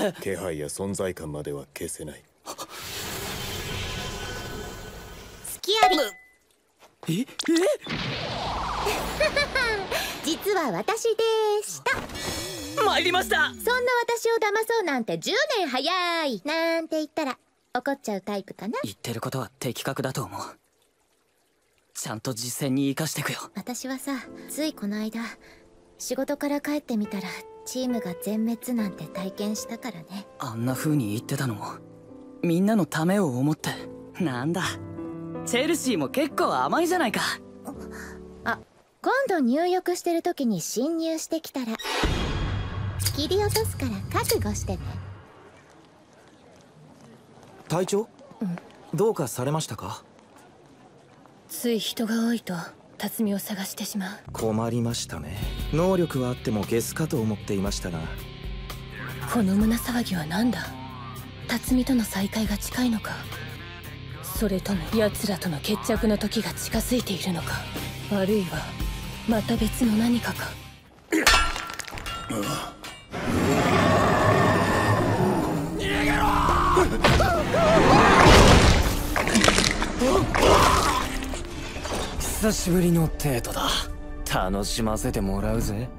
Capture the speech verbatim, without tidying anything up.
で。 気配や存在感までは消せない。 隙あり。 ええ実は私でした。 参りました。 そんな私を騙そうなんてじゅうねん早いなんて言ったら怒っちゃうタイプかな。 言ってることは的確だと思う。ちゃんと実践に生かしてくよ。 私はさ、ついこの間仕事から帰ってみたらチームが全滅なんて体験したからね。 あんな風に言ってたのもみんなのためを思って。なんだ、チェルシーも結構甘いじゃないか。 あ、今度入浴してる時に侵入してきたら切り落とすから覚悟してね。 隊長、 うん、 どうかされましたか？ つい人が多いと辰巳を探してしまう。 困りましたね。能力はあってもゲスかと思っていましたが。 この胸騒ぎは何だ？辰巳との再会が近いのか、それとも奴らとの決着の時が近づいているのか、あるいはまた別の何かか。 逃げろ！久しぶりのデートだ。楽しませてもらうぜ。